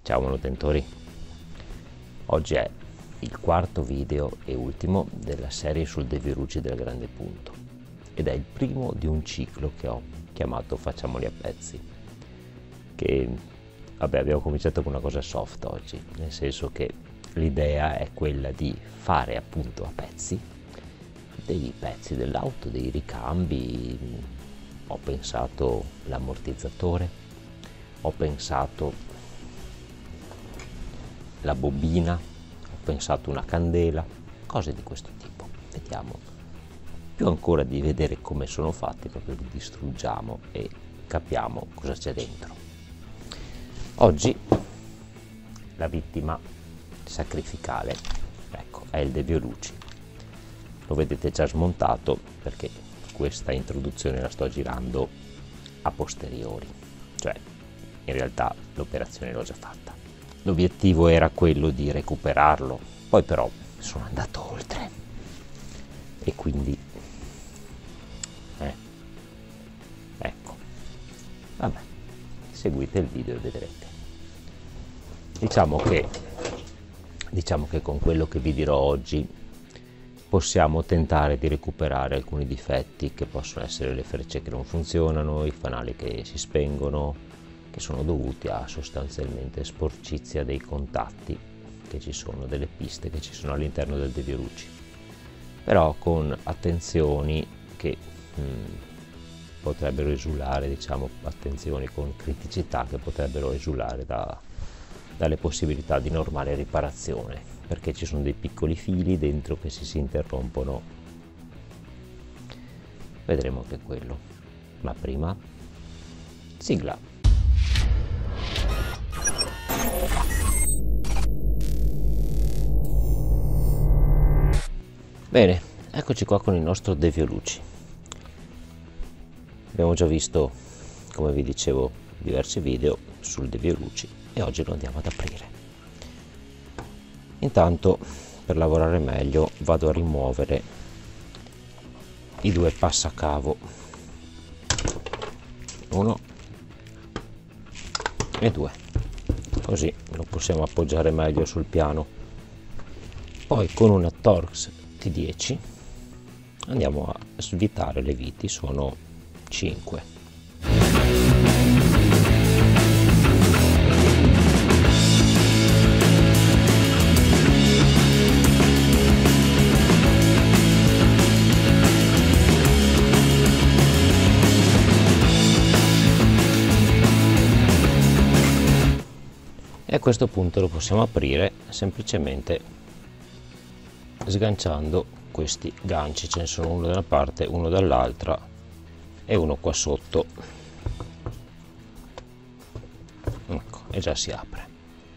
Ciao manutentori, oggi è il quarto video e ultimo della serie sul devirucci del grande punto ed è il primo di un ciclo che ho chiamato Facciamoli a pezzi, che abbiamo cominciato con una cosa soft oggi, nel senso che l'idea è quella di fare appunto a pezzi dei pezzi dell'auto, dei ricambi. Ho pensato l'ammortizzatore, ho pensato la bobina, ho pensato una candela, cose di questo tipo. Vediamo, più ancora di vedere come sono fatti, proprio li distruggiamo e capiamo cosa c'è dentro. Oggi la vittima sacrificale, ecco, è il devirucci. Lo vedete già smontato perché questa introduzione la sto girando a posteriori, cioè in realtà l'operazione l'ho già fatta. L'obiettivo era quello di recuperarlo, poi però sono andato oltre e quindi ecco, vabbè, seguite il video e vedrete. Diciamo che con quello che vi dirò oggi possiamo tentare di recuperare alcuni difetti che possono essere le frecce che non funzionano, i fanali che si spengono, che sono dovuti a sostanzialmente sporcizia dei contatti che ci sono, delle piste che ci sono all'interno del devirucci, però con attenzioni che potrebbero esulare, diciamo, attenzioni con criticità che potrebbero esulare dalle possibilità di normale riparazione, perché ci sono dei piccoli fili dentro che si interrompono. Vedremo anche quello, ma prima sigla. Bene, eccoci qua con il nostro devirucci. Abbiamo già visto, come vi dicevo, diversi video sul devirucci e oggi lo andiamo ad aprire. Intanto, per lavorare meglio, vado a rimuovere i due passacavo, 1 e 2, così lo possiamo appoggiare meglio sul piano. Poi con una Torx T10 andiamo a svitare le viti, sono 5. E a questo punto lo possiamo aprire semplicemente sganciando questi ganci, ce ne sono uno da una parte, uno dall'altra e uno qua sotto, ecco, e già si apre.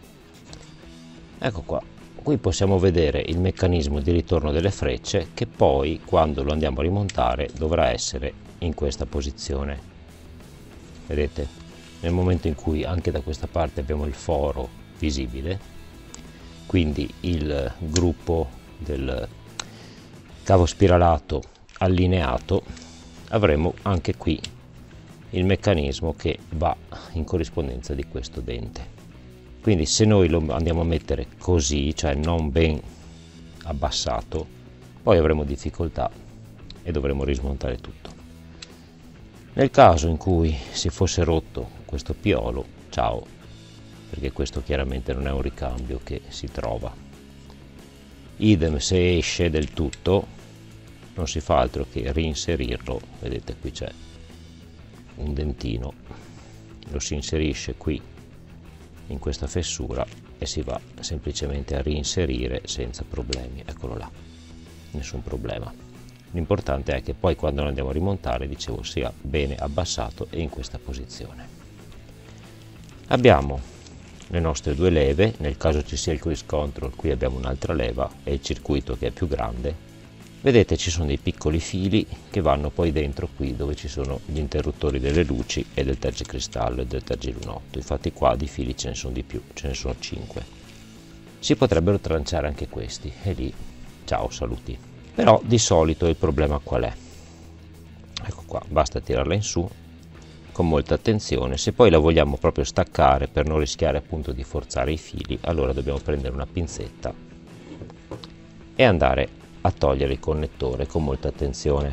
Ecco qua, qui possiamo vedere il meccanismo di ritorno delle frecce che poi quando lo andiamo a rimontare dovrà essere in questa posizione. Vedete, nel momento in cui anche da questa parte abbiamo il foro visibile, quindi il gruppo del cavo spiralato allineato, avremo anche qui il meccanismo che va in corrispondenza di questo dente. Quindi se noi lo andiamo a mettere così, cioè non ben abbassato, poi avremo difficoltà e dovremo rismontare tutto. Nel caso in cui si fosse rotto questo piolo, ciao, perché questo chiaramente non è un ricambio che si trova. Idem se esce del tutto, non si fa altro che reinserirlo. Vedete, qui c'è un dentino, lo si inserisce qui in questa fessura e si va semplicemente a reinserire senza problemi. Eccolo là, nessun problema. L'importante è che poi quando lo andiamo a rimontare, dicevo, sia bene abbassato e in questa posizione. Abbiamo le nostre due leve, nel caso ci sia il cruise control, qui abbiamo un'altra leva e il circuito che è più grande. Vedete, ci sono dei piccoli fili che vanno poi dentro qui dove ci sono gli interruttori delle luci e del tergicristallo e del tergilunotto. Infatti qua di fili ce ne sono di più, ce ne sono 5. Si potrebbero tranciare anche questi e lì, ciao, saluti. Però di solito il problema qual è? Ecco qua, basta tirarla in su con molta attenzione. Se poi la vogliamo proprio staccare per non rischiare appunto di forzare i fili, allora dobbiamo prendere una pinzetta e andare a togliere il connettore con molta attenzione.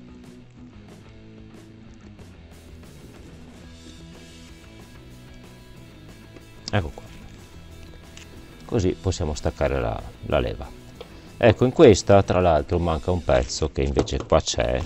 Ecco qua, così possiamo staccare la leva. Ecco, in questa tra l'altro manca un pezzo che invece qua c'è,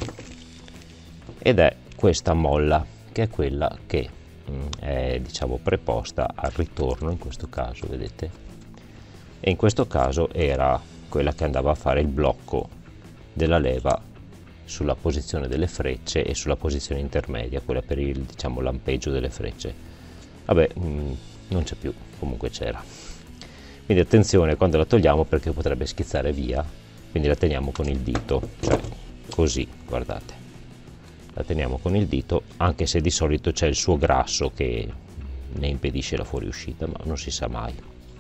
ed è questa molla, che è quella che è, diciamo, preposta al ritorno in questo caso, vedete? E in questo caso era quella che andava a fare il blocco della leva sulla posizione delle frecce e sulla posizione intermedia, quella per il, diciamo, lampeggio delle frecce. Vabbè, non c'è più, comunque c'era. Quindi attenzione quando la togliamo, perché potrebbe schizzare via, quindi la teniamo con il dito, cioè così, guardate. La teniamo con il dito, anche se di solito c'è il suo grasso che ne impedisce la fuoriuscita, ma non si sa mai.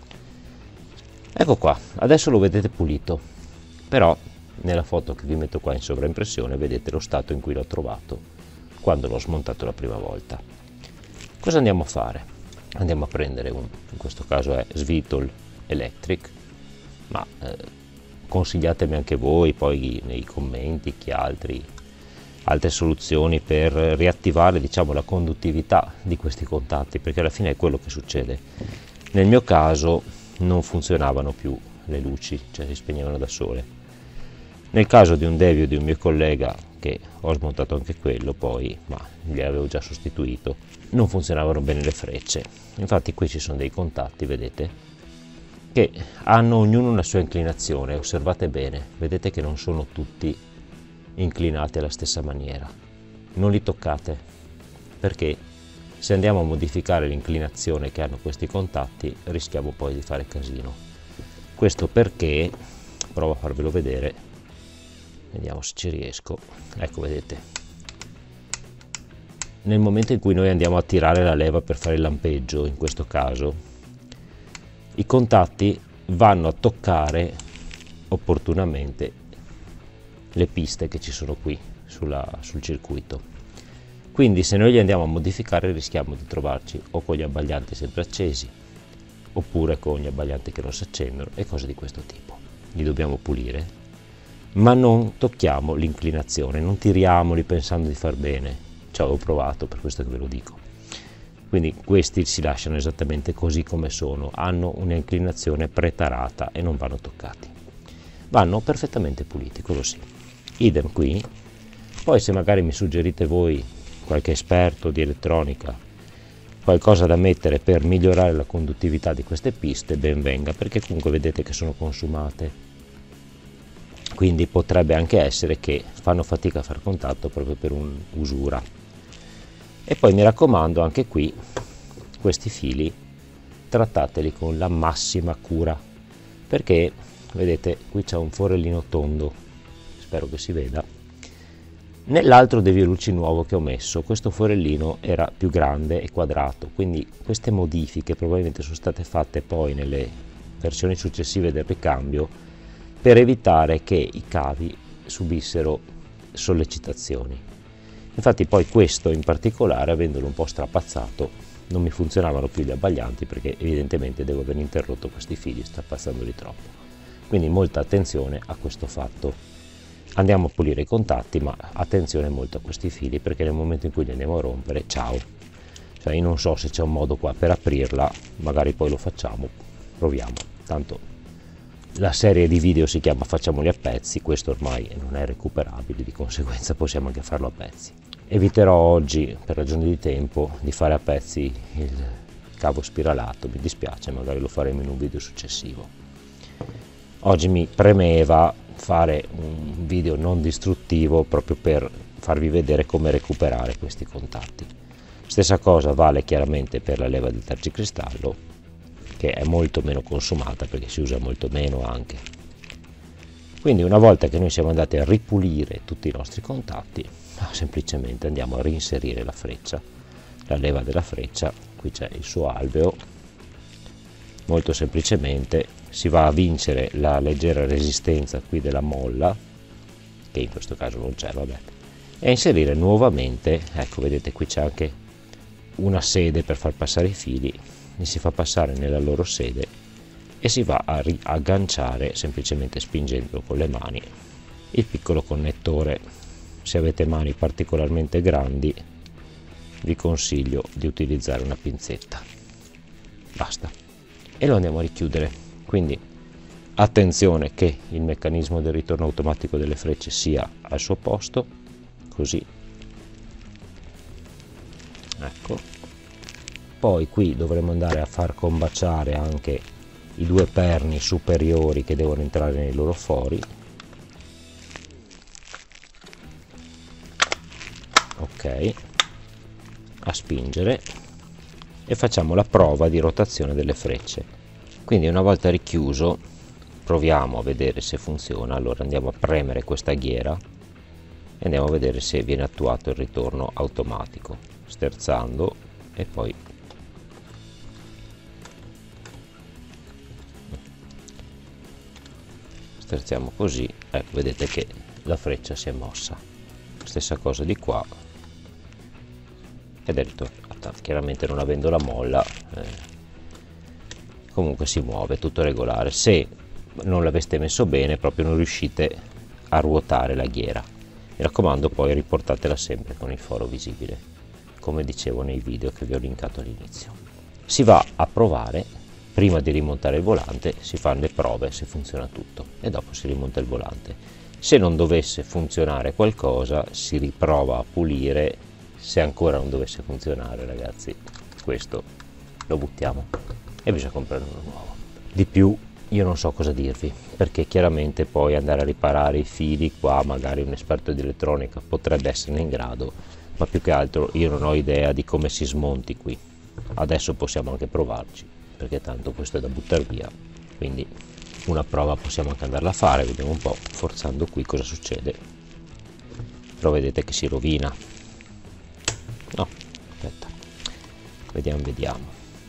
Ecco qua, adesso lo vedete pulito, però nella foto che vi metto qua in sovraimpressione vedete lo stato in cui l'ho trovato quando l'ho smontato la prima volta. Cosa andiamo a fare? Andiamo a prendere in questo caso è Svitol Electric, ma consigliatemi anche voi poi nei commenti chi altre soluzioni per riattivare, diciamo, la conduttività di questi contatti, perché alla fine è quello che succede. Nel mio caso non funzionavano più le luci, cioè si spegnevano da sole. Nel caso di un Devio di un mio collega, che ho smontato anche quello poi, ma li avevo già sostituito, non funzionavano bene le frecce. Infatti qui ci sono dei contatti, vedete, che hanno ognuno una sua inclinazione. Osservate bene, vedete che non sono tutti inclinati alla stessa maniera. Non li toccate, perché se andiamo a modificare l'inclinazione che hanno questi contatti rischiamo poi di fare casino. Questo perché, provo a farvelo vedere, vediamo se ci riesco. Ecco, vedete, nel momento in cui noi andiamo a tirare la leva per fare il lampeggio, in questo caso i contatti vanno a toccare opportunamente le piste che ci sono qui sul circuito. Quindi se noi li andiamo a modificare rischiamo di trovarci o con gli abbaglianti sempre accesi oppure con gli abbaglianti che non si accendono e cose di questo tipo. Li dobbiamo pulire, ma non tocchiamo l'inclinazione, non tiriamoli pensando di far bene. Ci avevo provato, per questo che ve lo dico. Quindi questi si lasciano esattamente così come sono, hanno un'inclinazione pretarata e non vanno toccati. Vanno perfettamente puliti, quello sì. Idem qui. Poi se magari mi suggerite voi, qualche esperto di elettronica, qualcosa da mettere per migliorare la conduttività di queste piste, ben venga, perché comunque vedete che sono consumate. Quindi potrebbe anche essere che fanno fatica a far contatto proprio per un'usura. E poi mi raccomando, anche qui questi fili trattateli con la massima cura, perché vedete qui c'è un forellino tondo, spero che si veda. Nell'altro Devio luci nuovo che ho messo, questo forellino era più grande e quadrato, quindi queste modifiche probabilmente sono state fatte poi nelle versioni successive del ricambio per evitare che i cavi subissero sollecitazioni. Infatti poi questo in particolare, avendolo un po' strapazzato, non mi funzionavano più gli abbaglianti, perché evidentemente devo aver interrotto questi fili strapazzandoli troppo. Quindi molta attenzione a questo fatto. Andiamo a pulire i contatti, ma attenzione molto a questi fili, perché nel momento in cui li andiamo a rompere, ciao. Cioè io non so se c'è un modo qua per aprirla, magari poi lo facciamo, proviamo. Tanto la serie di video si chiama Facciamoli a pezzi, questo ormai non è recuperabile, di conseguenza possiamo anche farlo a pezzi. Eviterò oggi, per ragioni di tempo, di fare a pezzi il cavo spiralato, mi dispiace, magari lo faremo in un video successivo. Oggi mi premeva fare un video non distruttivo proprio per farvi vedere come recuperare questi contatti. Stessa cosa vale chiaramente per la leva del tergicristallo, che è molto meno consumata perché si usa molto meno anche. Quindi una volta che noi siamo andati a ripulire tutti i nostri contatti, semplicemente andiamo a reinserire la freccia, la leva della freccia. Qui c'è il suo alveo, molto semplicemente si va a vincere la leggera resistenza qui della molla, che in questo caso non c'è, vabbè, e a inserire nuovamente, ecco vedete qui c'è anche una sede per far passare i fili, li si fa passare nella loro sede e si va a riagganciare semplicemente spingendo con le mani il piccolo connettore. Se avete mani particolarmente grandi vi consiglio di utilizzare una pinzetta, basta, e lo andiamo a richiudere. Quindi attenzione che il meccanismo del ritorno automatico delle frecce sia al suo posto, così, ecco. Poi qui dovremo andare a far combaciare anche i due perni superiori che devono entrare nei loro fori. Ok, a spingere e facciamo la prova di rotazione delle frecce. Quindi una volta richiuso proviamo a vedere se funziona. Allora andiamo a premere questa ghiera e andiamo a vedere se viene attuato il ritorno automatico, sterzando, e poi sterziamo così, ecco, vedete che la freccia si è mossa. Stessa cosa di qua, ed è ritornata. Chiaramente non avendo la molla comunque si muove, tutto regolare. Se non l'aveste messo bene, proprio non riuscite a ruotare la ghiera. Mi raccomando, poi riportatela sempre con il foro visibile, come dicevo nei video che vi ho linkato all'inizio. Si va a provare, prima di rimontare il volante si fanno le prove se funziona tutto e dopo si rimonta il volante. Se non dovesse funzionare qualcosa si riprova a pulire. Se ancora non dovesse funzionare, ragazzi, questo lo buttiamo e bisogna comprare uno nuovo. Di più io non so cosa dirvi, perché chiaramente poi andare a riparare i fili qua, magari un esperto di elettronica potrebbe esserne in grado, ma più che altro io non ho idea di come si smonti qui. Adesso possiamo anche provarci, perché tanto questo è da buttare via, quindi una prova possiamo anche andarla a fare. Vediamo un po', forzando qui cosa succede. Però vedete che si rovina. No, aspetta, vediamo,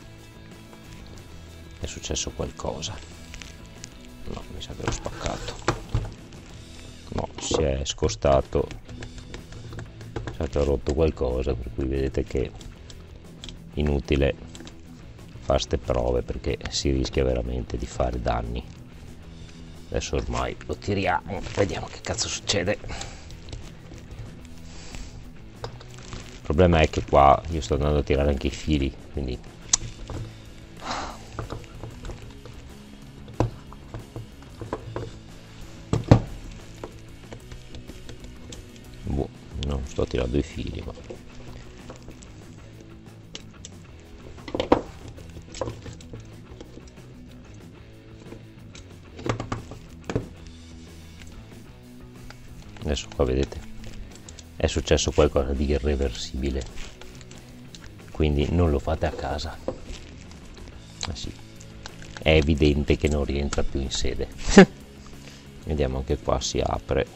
è successo qualcosa. No, mi sa che l'ho spaccato. No, si è scostato, mi sa che ho rotto qualcosa, per cui vedete che inutile fare ste prove perché si rischia veramente di fare danni. Adesso ormai lo tiriamo, vediamo che cazzo succede. Il problema è che qua io sto andando a tirare anche i fili, quindi non sto tirando i fili, ma adesso qua vedete è successo qualcosa di irreversibile, quindi non lo fate a casa. Sì, è evidente che non rientra più in sede. Vediamo, anche qua si apre.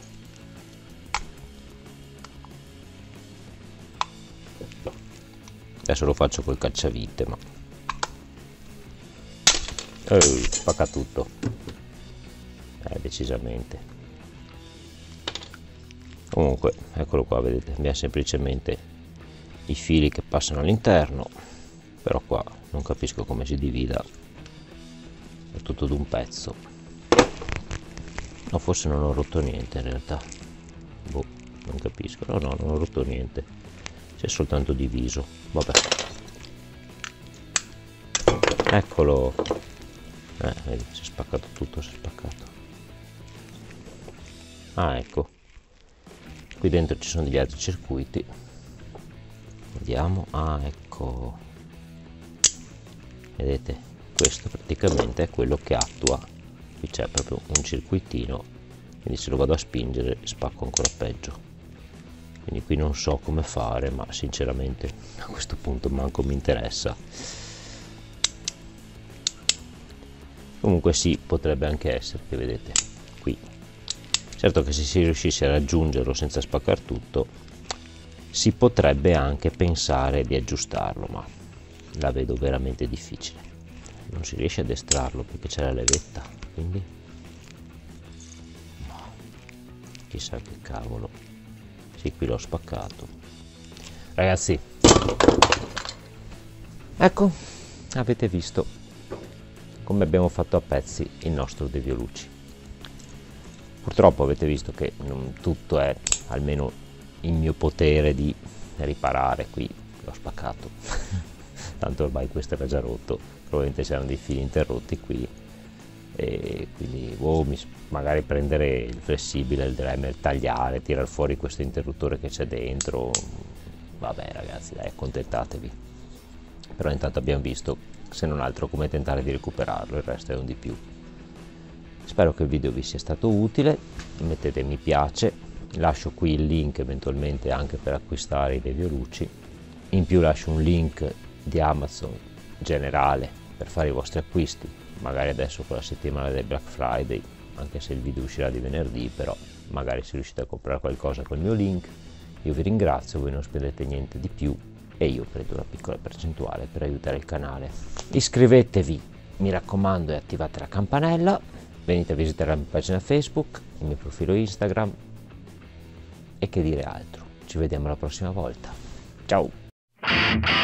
Adesso lo faccio col cacciavite, ma spacca tutto, decisamente. Comunque eccolo qua, vedete, abbiamo semplicemente i fili che passano all'interno, però qua non capisco come si divida, è tutto d'un pezzo. No, forse non ho rotto niente in realtà, boh, non capisco. No, non ho rotto niente, si è soltanto diviso, vabbè. Eccolo, vedi, si è spaccato tutto, si è spaccato. Ah, ecco, qui dentro ci sono degli altri circuiti, vediamo. Ah, ecco, vedete, questo praticamente è quello che attua. Qui c'è proprio un circuitino, quindi se lo vado a spingere spacco ancora peggio. Quindi qui non so come fare, ma sinceramente a questo punto manco mi interessa. Comunque sì, potrebbe anche essere che, vedete, qui, certo che se si riuscisse a raggiungerlo senza spaccare tutto, si potrebbe anche pensare di aggiustarlo, ma la vedo veramente difficile. Non si riesce a destrarlo perché c'è la levetta, quindi no, chissà che cavolo. Sì, qui l'ho spaccato. Ragazzi, Ecco, avete visto come abbiamo fatto a pezzi il nostro Devioluci. Purtroppo avete visto che non tutto è almeno in mio potere di riparare. Qui l'ho spaccato tanto ormai questo era già rotto, probabilmente c'erano dei fili interrotti qui, e quindi magari prendere il flessibile, il Dremel, tagliare, tirar fuori questo interruttore che c'è dentro. Vabbè ragazzi, dai, accontentatevi. Però intanto abbiamo visto, se non altro, come tentare di recuperarlo, il resto è un di più. Spero che il video vi sia stato utile, mettete mi piace, lascio qui il link eventualmente anche per acquistare i Devioluci, in più lascio un link di Amazon generale per fare i vostri acquisti, magari adesso con la settimana del Black Friday, anche se il video uscirà di venerdì, però magari se riuscite a comprare qualcosa col mio link. Io vi ringrazio, voi non spendete niente di più e io prendo una piccola percentuale per aiutare il canale. Iscrivetevi, mi raccomando, e attivate la campanella, venite a visitare la mia pagina Facebook, il mio profilo Instagram e che dire altro. Ci vediamo la prossima volta. Ciao!